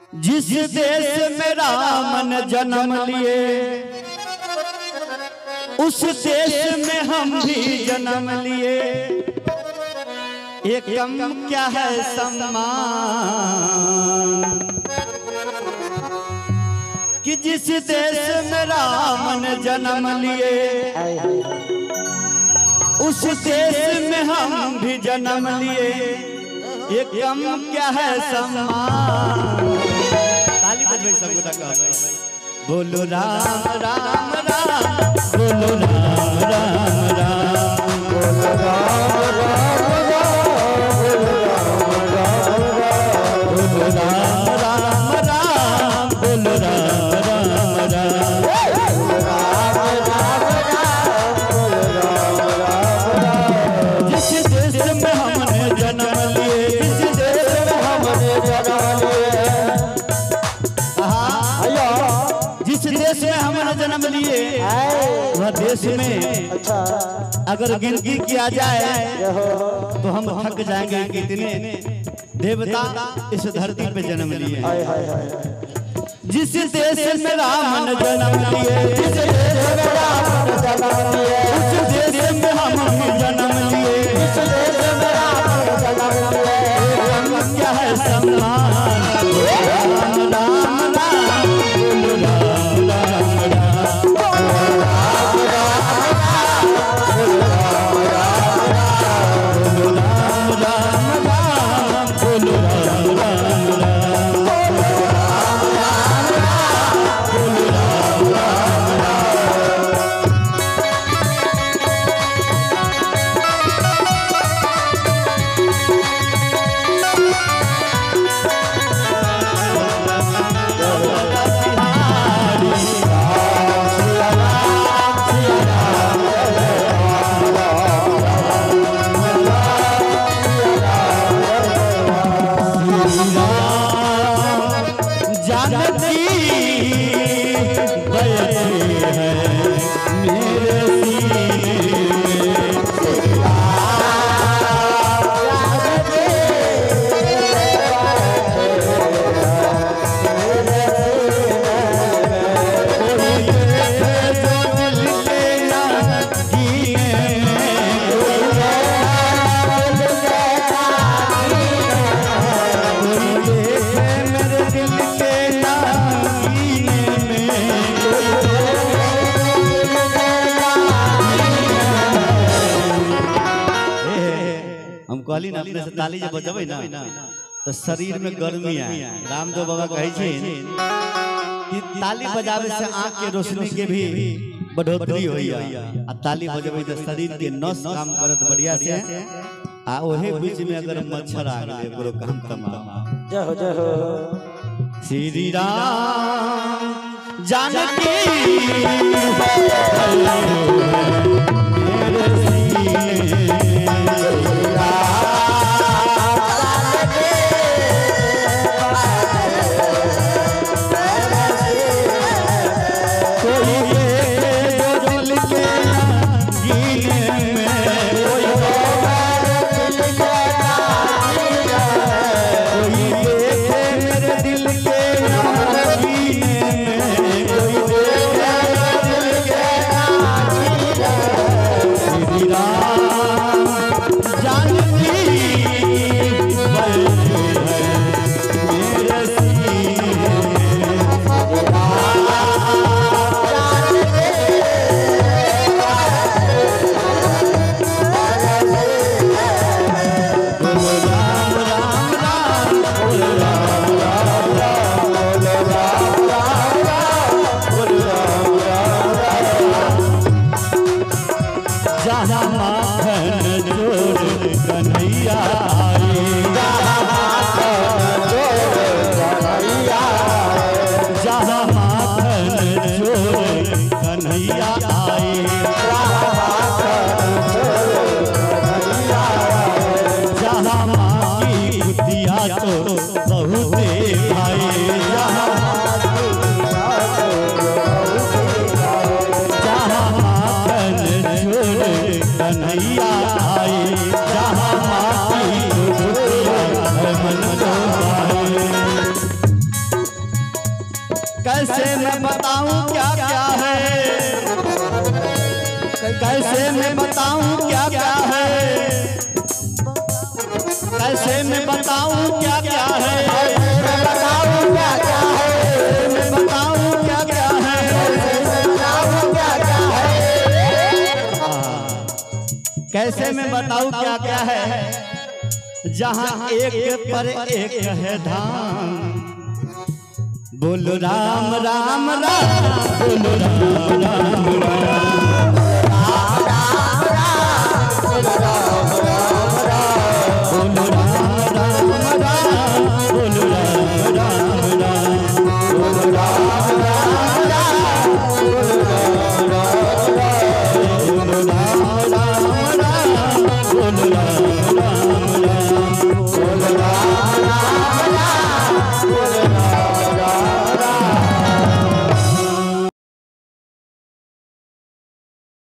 जिस देश में राम ने जन्म लिए उस देश में हम भी जन्म लिए। एक कम क्या है सम्मान कि जिस देश में राम ने जन्म लिए उस देश में हम भी जन्म लिए। एक कम क्या है सम्मान। ताली बजबै सब गोटा का बोलो राम राम राम बोलो राम राम राम बोलो राम राम बोलो राम राम राम बोलो राम राम राम जिस देश में हमने जन्म लिए जिस देश में हमने जन्म लिए जिस देश में हमने जन्म लिए वह देश में अगर गिनती किया जाए तो हम थक जाएंगे कितने देवता इस धरती पे जन्म लिए। जिस देश में राम ने जन्म लिए जिस देश में राम ने जन्म लिए उस देश में हम भी जन्म लिए जिस देश में राम ने जन्म लिए। क्या है सम्मान राम राम राम बोलो राम राम राम बोलो राम राम राम बोलो राम राम राम कहली ना अपने से ताली जब बजबै ना तो शरीर में गर्मी आए। रामदेव बाबा कहै छै कि ताली बजावे से आंख के रोशनी के भी बढ़ोतरी होइया आ ताली बजबै तो शरीर के नस काम करत बढ़िया से आ ओहे बीच में अगर मच्छर आ गए ओकरो काम तमाम। जय हो श्री राम जानकी कैसे मैं बताऊं क्या क्या है, कैसे मैं बताऊं क्या क्या है, कैसे मैं बताऊं क्या क्या है, मैं बताऊं क्या क्या है, मैं बताऊं क्या क्या है, बताऊं क्या क्या है। कैसे मैं बताऊं क्या क्या है, जहां एक पर एक है धाम, बोलो राम राम राम, बोलो राम राम राम।